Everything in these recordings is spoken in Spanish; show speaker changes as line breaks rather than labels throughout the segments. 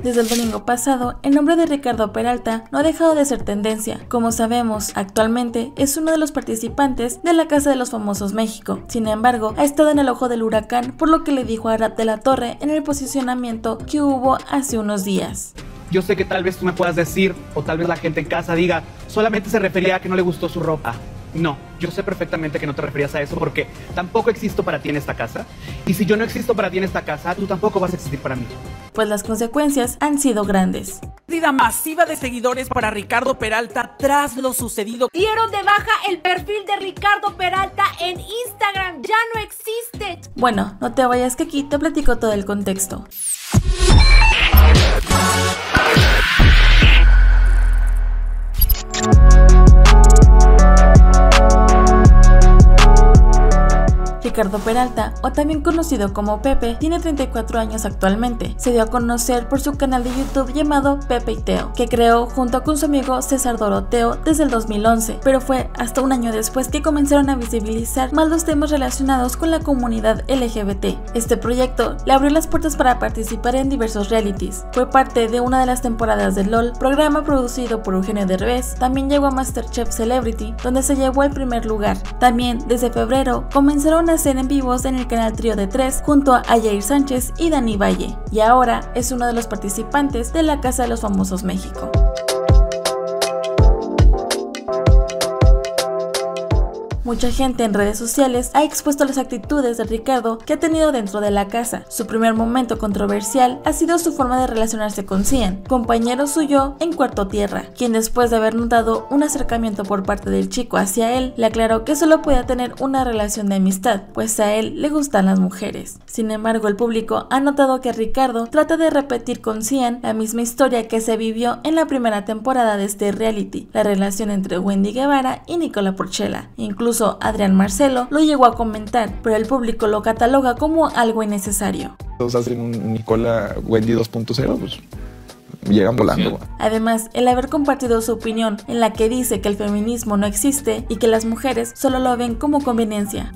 Desde el domingo pasado, el nombre de Ricardo Peralta no ha dejado de ser tendencia. Como sabemos, actualmente es uno de los participantes de la Casa de los Famosos México. Sin embargo, ha estado en el ojo del huracán por lo que le dijo a Arad de la Torre en el posicionamiento que hubo hace unos días.
Yo sé que tal vez tú me puedas decir, o tal vez la gente en casa diga, solamente se refería a que no le gustó su ropa. No, yo sé perfectamente que no te referías a eso porque tampoco existo para ti en esta casa. Y si yo no existo para ti en esta casa, tú tampoco vas a existir para mí.
Pues las consecuencias han sido grandes.
Pérdida masiva de seguidores para Ricardo Peralta tras lo sucedido.
Dieron de baja el perfil de Ricardo Peralta en Instagram, ya no existe.
Bueno, no te vayas que aquí te platico todo el contexto. Ricardo Peralta, o también conocido como Pepe, tiene 34 años actualmente. Se dio a conocer por su canal de YouTube llamado Pepe y Teo, que creó junto con su amigo César Doroteo desde el 2011, pero fue hasta un año después que comenzaron a visibilizar más los temas relacionados con la comunidad LGBT. Este proyecto le abrió las puertas para participar en diversos realities. Fue parte de una de las temporadas de LOL, programa producido por Eugenio Derbez. También llegó a MasterChef Celebrity, donde se llevó el primer lugar. También, desde febrero, comenzaron a hacer en vivos en el canal Trío de Tres junto a Jair Sánchez y Dani Valle, y ahora es uno de los participantes de la Casa de los Famosos México. Mucha gente en redes sociales ha expuesto las actitudes de Ricardo que ha tenido dentro de la casa. Su primer momento controversial ha sido su forma de relacionarse con Cian, compañero suyo en Cuarto Tierra, quien después de haber notado un acercamiento por parte del chico hacia él, le aclaró que solo podía tener una relación de amistad, pues a él le gustan las mujeres. Sin embargo, el público ha notado que Ricardo trata de repetir con Cian la misma historia que se vivió en la primera temporada de este reality, la relación entre Wendy Guevara y Nicola Porchela. Incluso Adrián Marcelo lo llegó a comentar, pero el público lo cataloga como algo innecesario.
Todos hacen un Nicola Wendy 2.0, pues llegan volando.
Además, el haber compartido su opinión en la que dice que el feminismo no existe y que las mujeres solo lo ven como conveniencia.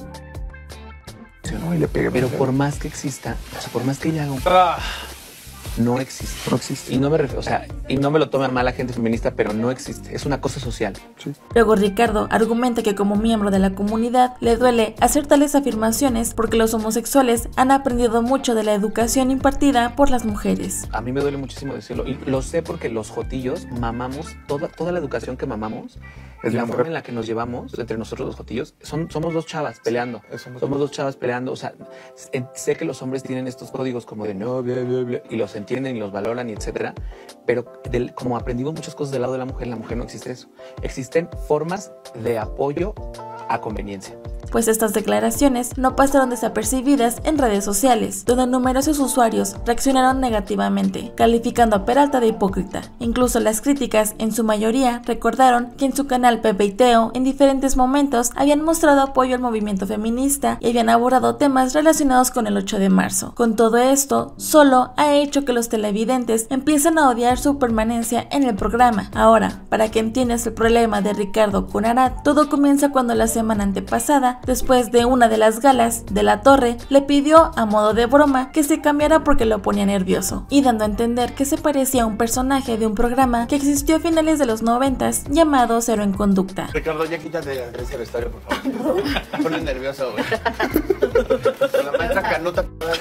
Pero por más que exista, o sea, por más que ella haga un... No existe.
No existe.
Y no me refiero, o sea, y no me lo tome mal la gente feminista, pero no existe. Es una cosa social.
Sí.
Luego Ricardo argumenta que como miembro de la comunidad le duele hacer tales afirmaciones porque los homosexuales han aprendido mucho de la educación impartida por las mujeres.
A mí me duele muchísimo decirlo. Y lo sé porque los jotillos mamamos, toda la educación que mamamos,
Es
la
la
forma
mujer.
en la que nos llevamos entre nosotros los jotillos, somos dos chavas peleando. Somos dos chavas peleando. O sea, sé que los hombres tienen estos códigos como de no, bla, bla, bla, y los entienden y los valoran y etcétera, pero como aprendimos muchas cosas del lado de la mujer no existe eso. Existen formas de apoyo a conveniencia.
Pues estas declaraciones no pasaron desapercibidas en redes sociales, donde numerosos usuarios reaccionaron negativamente, calificando a Peralta de hipócrita. Incluso las críticas, en su mayoría, recordaron que en su canal Pepe y Teo, en diferentes momentos, habían mostrado apoyo al movimiento feminista y habían abordado temas relacionados con el 8 de marzo. Con todo esto, solo ha hecho que los televidentes empiecen a odiar su permanencia en el programa. Ahora, para que entiendas el problema de Ricardo con Arad, todo comienza cuando la semana antepasada, después de una de las galas, de la Torre le pidió a modo de broma que se cambiara porque lo ponía nervioso, y dando a entender que se parecía a un personaje de un programa que existió a finales de los 90s llamado Cero en Conducta.
Ricardo, ya quítate ese vestuario, por favor. Me pone nervioso, güey. Con la maestra Canuta,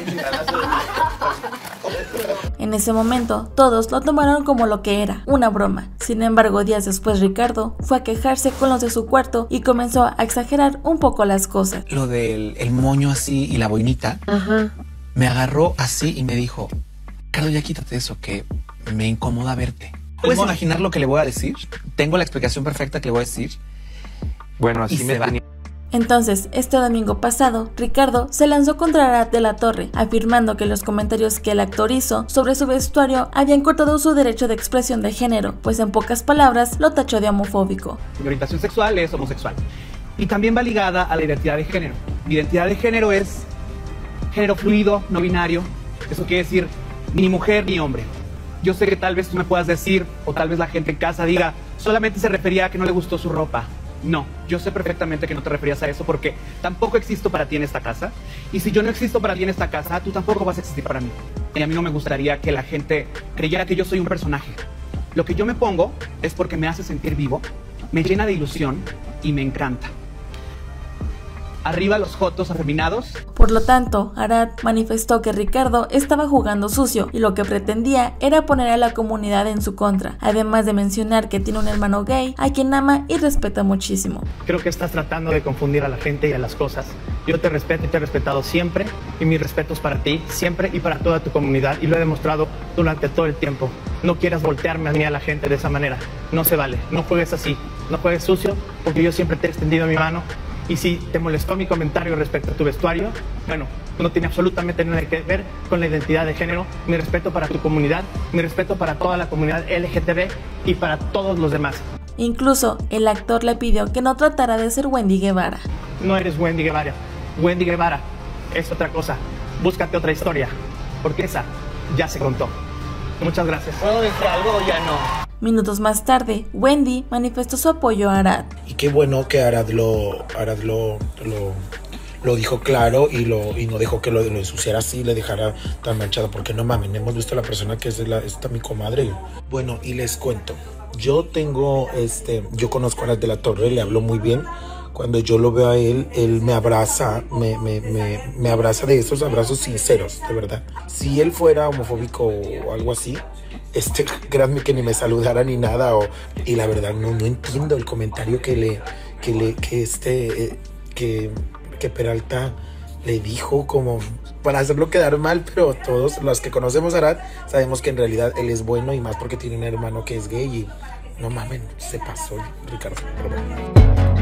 En ese momento, todos lo tomaron como lo que era, una broma. Sin embargo, días después Ricardo fue a quejarse con los de su cuarto y comenzó a exagerar un poco las cosas.
Lo del el moño así y la boinita, me agarró así y me dijo, Ricardo, ya quítate eso, que me incomoda verte. ¿Puedes imaginar lo que le voy a decir? Tengo la explicación perfecta que le voy a decir.
Bueno, así me tenía.
Entonces, este domingo pasado, Ricardo se lanzó contra Arad de la Torre, afirmando que los comentarios que el actor hizo sobre su vestuario habían cortado su derecho de expresión de género, pues en pocas palabras lo tachó de homofóbico.
Mi orientación sexual es homosexual. Y también va ligada a la identidad de género. Mi identidad de género es género fluido, no binario. Eso quiere decir ni mujer ni hombre. Yo sé que tal vez tú me puedas decir, o tal vez la gente en casa diga, solamente se refería a que no le gustó su ropa. No, yo sé perfectamente que no te referías a eso porque tampoco existo para ti en esta casa. Y si yo no existo para ti en esta casa, tú tampoco vas a existir para mí. y a mí no me gustaría que la gente creyera que yo soy un personaje. Lo que yo me pongo es porque me hace sentir vivo, me llena de ilusión y me encanta. Arriba los jotos afeminados.
Por lo tanto, Arad manifestó que Ricardo estaba jugando sucio y lo que pretendía era poner a la comunidad en su contra, además de mencionar que tiene un hermano gay a quien ama y respeta muchísimo.
Creo que estás tratando de confundir a la gente y a las cosas. Yo te respeto y te he respetado siempre, y mi respeto es para ti, siempre y para toda tu comunidad, y lo he demostrado durante todo el tiempo. No quieras voltearme a mí a la gente de esa manera. No se vale, no juegues así, no juegues sucio, porque yo siempre te he extendido mi mano. Y si te molestó mi comentario respecto a tu vestuario, bueno, no tiene absolutamente nada que ver con la identidad de género. Mi respeto para tu comunidad, mi respeto para toda la comunidad LGTB y para todos los demás.
Incluso el actor le pidió que no tratara de ser Wendy Guevara.
No eres Wendy Guevara. Wendy Guevara es otra cosa. Búscate otra historia, porque esa ya se contó. Muchas gracias.
¿Puedo decir algo o ya no?
Minutos más tarde, Wendy manifestó su apoyo a Arad.
Y qué bueno que Arad lo dijo claro y no dejó que lo ensuciara así, le dejara tan manchado, porque no mames, hemos visto a la persona que es esta mi comadre. Bueno, y les cuento, yo conozco a Arad de la Torre, le hablo muy bien. Cuando yo lo veo a él me abraza, me abraza de esos abrazos sinceros, de verdad. Si él fuera homofóbico o algo así, créanme que ni me saludara ni nada. Y la verdad no entiendo el comentario que Peralta le dijo como para hacerlo quedar mal, pero todos los que conocemos a Arad sabemos que en realidad él es bueno, y más porque tiene un hermano que es gay. Y no mames, se pasó Ricardo, pero bueno.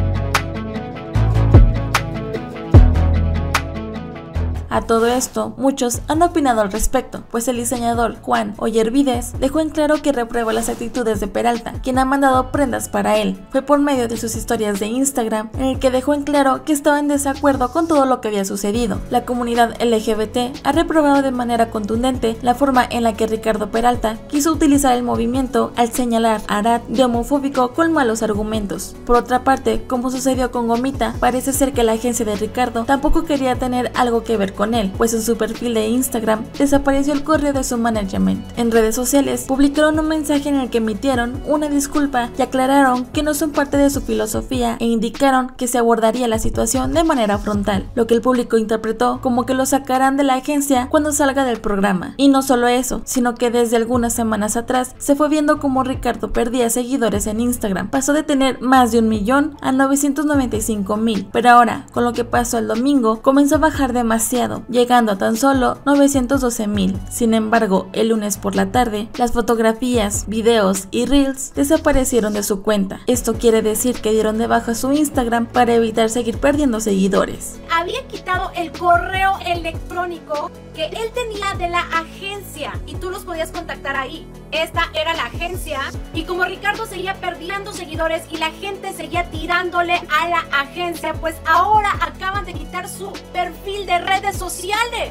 A todo esto, muchos han opinado al respecto, pues el diseñador Juan Ollervides dejó en claro que reprueba las actitudes de Peralta, quien ha mandado prendas para él. Fue por medio de sus historias de Instagram en el que dejó en claro que estaba en desacuerdo con todo lo que había sucedido. La comunidad LGBT ha reprobado de manera contundente la forma en la que Ricardo Peralta quiso utilizar el movimiento al señalar a Arad de homofóbico con malos argumentos. Por otra parte, como sucedió con Gomita, parece ser que la agencia de Ricardo tampoco quería tener algo que ver con él, pues en su perfil de Instagram desapareció el correo de su management. En redes sociales publicaron un mensaje en el que emitieron una disculpa y aclararon que no son parte de su filosofía, e indicaron que se abordaría la situación de manera frontal, lo que el público interpretó como que lo sacarán de la agencia cuando salga del programa. Y no solo eso, sino que desde algunas semanas atrás se fue viendo como Ricardo perdía seguidores en Instagram. Pasó de tener más de 1 millón a 995,000, pero ahora, con lo que pasó el domingo, comenzó a bajar demasiado, llegando a tan solo 912,000. Sin embargo, el lunes por la tarde, las fotografías, videos y reels desaparecieron de su cuenta. Esto quiere decir que dieron de baja su Instagram para evitar seguir perdiendo seguidores.
Había quitado el correo electrónico que él tenía de la agencia y tú los podías contactar ahí. Esta era la agencia, y como Ricardo seguía perdiendo seguidores y la gente seguía tirándole a la agencia, pues ahora acaban de quitar su perfil de redes sociales.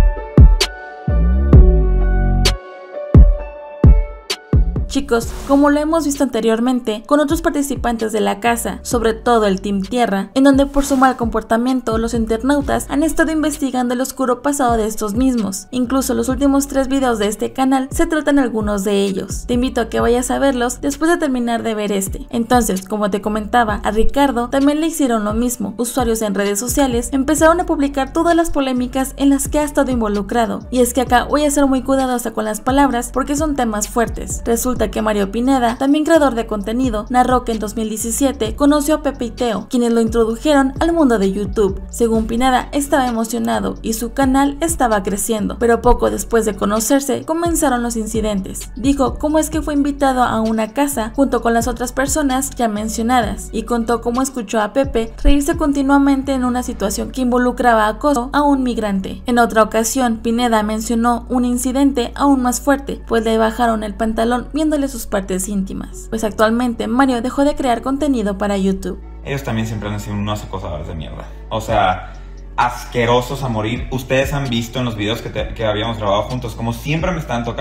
Chicos, como lo hemos visto anteriormente con otros participantes de la casa, sobre todo el Team Tierra, en donde por su mal comportamiento los internautas han estado investigando el oscuro pasado de estos mismos. Incluso los últimos 3 videos de este canal se tratan algunos de ellos. Te invito a que vayas a verlos después de terminar de ver este. Entonces, como te comentaba, a Ricardo también le hicieron lo mismo. Usuarios en redes sociales empezaron a publicar todas las polémicas en las que ha estado involucrado. Y es que acá voy a ser muy cuidadosa con las palabras porque son temas fuertes. Resulta que Mario Pineda, también creador de contenido, narró que en 2017 conoció a Pepe y Teo, quienes lo introdujeron al mundo de YouTube. Según Pineda, estaba emocionado y su canal estaba creciendo, pero poco después de conocerse comenzaron los incidentes. Dijo cómo es que fue invitado a una casa junto con las otras personas ya mencionadas, y contó cómo escuchó a Pepe reírse continuamente en una situación que involucraba acoso a un migrante. En otra ocasión, Pineda mencionó un incidente aún más fuerte, pues le bajaron el pantalón viéndole sus partes íntimas. Pues actualmente Mario dejó de crear contenido para YouTube.
Ellos también siempre han sido unos acosadores de mierda. O sea, asquerosos a morir. Ustedes han visto en los videos que habíamos grabado juntos como siempre me están tocando.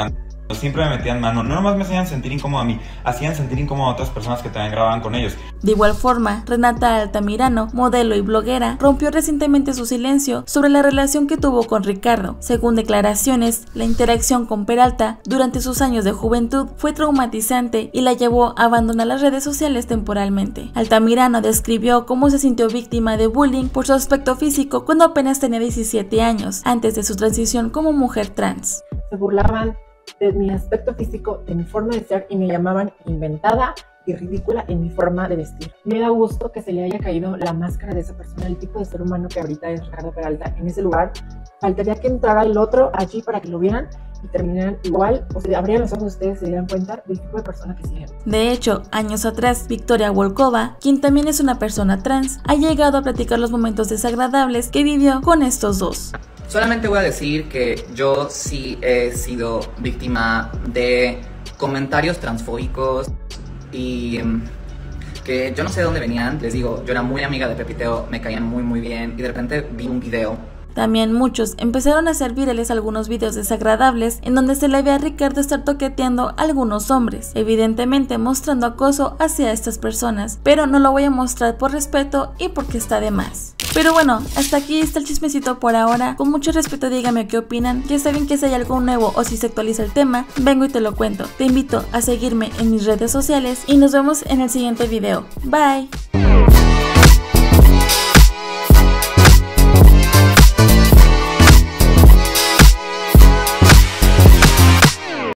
Siempre me metían mano, no nomás me hacían sentir incómodo a mí, hacían sentir incómodo a otras personas que también grababan con ellos.
De igual forma, Renata Altamirano, modelo y bloguera, rompió recientemente su silencio sobre la relación que tuvo con Ricardo. Según declaraciones, la interacción con Peralta durante sus años de juventud fue traumatizante y la llevó a abandonar las redes sociales temporalmente. Altamirano describió cómo se sintió víctima de bullying por su aspecto físico cuando apenas tenía 17 años, antes de su transición como mujer trans.
Se burlaban de mi aspecto físico, de mi forma de ser y me llamaban inventada y ridícula en mi forma de vestir. Me da gusto que se le haya caído la máscara de esa persona, el tipo de ser humano que ahorita es Ricardo Peralta. En ese lugar faltaría que entrara el otro allí para que lo vieran y terminaran igual, o sea, abrían los ojos ustedes y se dieran cuenta del tipo de persona que siguen.
De hecho, años atrás, Victoria Volkova, quien también es una persona trans, ha llegado a platicar los momentos desagradables que vivió con estos dos.
Solamente voy a decir que yo sí he sido víctima de comentarios transfóbicos y que yo no sé de dónde venían. Les digo, yo era muy amiga de Pepiteo, me caían muy bien y de repente vi un video.
También muchos empezaron a hacer virales algunos videos desagradables en donde se le ve a Ricardo estar toqueteando a algunos hombres, evidentemente mostrando acoso hacia estas personas, pero no lo voy a mostrar por respeto y porque está de más. Pero bueno, hasta aquí está el chismecito por ahora. Con mucho respeto díganme qué opinan. Ya saben que si hay algo nuevo o si se actualiza el tema, vengo y te lo cuento. Te invito a seguirme en mis redes sociales y nos vemos en el siguiente video. Bye.